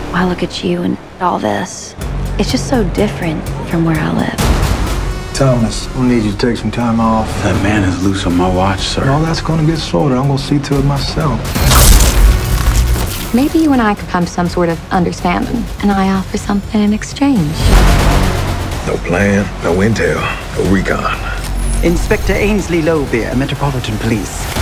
I look at you and all this. It's just so different from where I live. Thomas, I need you to take some time off. That man is loose on my watch, sir. All that's gonna get sorted. I'm gonna see to it myself. Maybe you and I could come to some sort of understanding, and I offer something in exchange. No plan, no intel, no recon. Inspector Ainsley Lowbeer, Metropolitan Police.